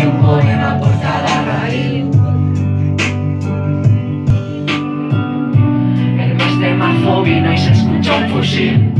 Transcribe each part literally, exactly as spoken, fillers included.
un poema por cada raíz. El mes de marzo vino y se escuchó un fusil.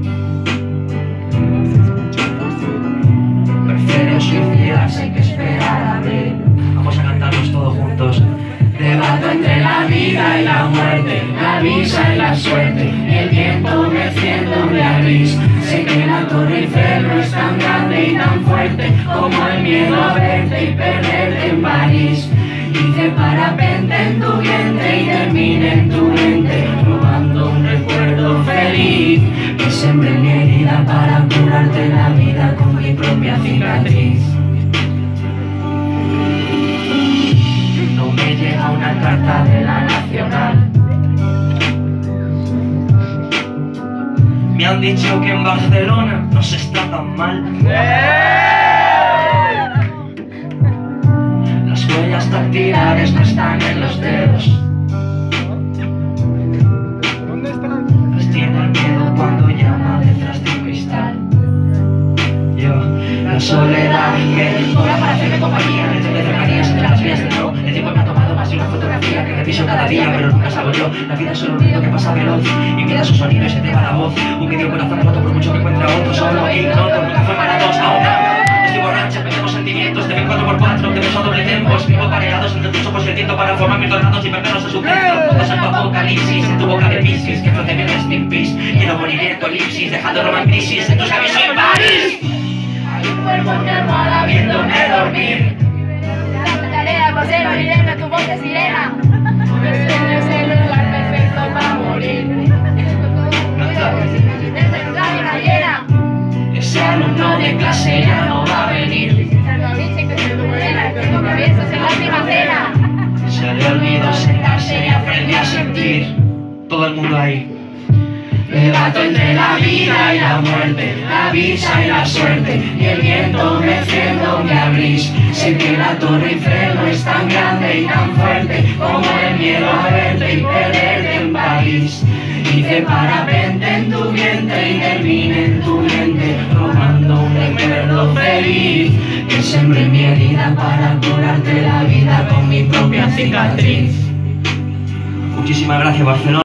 Prefiero suicidarse que esperar a abril. Vamos a cantarlos todos juntos. Debato entre la vida y la muerte, la visa y la suerte, y el viento meciendo mi gris. Sé que la Torre Eiffel no es tan grande y tan fuerte como el miedo a verte y perderte en París. Hice parapente en tu vientre y terminé en tu mente, robando un recuerdo feliz que sembré en mi herida para curarte la vida con mi propia cicatriz. No me llega una carta de la Nacional. Me han dicho que en Barcelona no se está tan mal. Las huellas dactilares no están en los dedos. ¿Dónde están? Pues tiene el miedo cuando llama detrás del cristal. Yo, la soledad que cobra para hacerme compañía, de cercanías entre las vías del no. El tiempo me ha tomado más de una fotografía que reviso cada día, pero nunca salgo yo. La vida es solo un ruido que pasa veloz, imita su sonido y se te va la voz. Un medio corazón roto por mucho que encuentre a otro, solo ignoto, nunca fue para dos, aún no. Estoy borracha, perdemos sentimientos, te ven cuatro por cuatro, te beso a doble tempo. Escribo pareados entre tus ojos y el tiento para formar mis tornados y perderlos a su centro. Todos en tu apocalipsis, en tu boca de piscis, que flote mi rest in peace. Quiero morir en tu elipsis, dejando Roma en crisis, en tus labios soy en París. Hay un cuerpo en mi almohada viéndome dormir. La tarea por ser olvidarme a tu voz de sirena. El sueño es el lugar perfecto para morir. Desde el lugar de una hiena. Ese alumno de clase ya no va a venir. Dice que soy tu morena y que tú me piensas en la última cena. Se le olvidó sentarse y aprendí a sentir. Todo el mundo ahí. Debato entre la vida y la muerte, la visa y la suerte, y el viento meciendo mi gris. Sé que la Torre Eiffel no es tan grande y tan fuerte como el miedo a verte y perderte en París. Hice parapente en tu vientre y terminé en tu mente, robando un recuerdo feliz que sembré en mi herida para curarte la vida con mi propia cicatriz. Muchísimas gracias, Barcelona.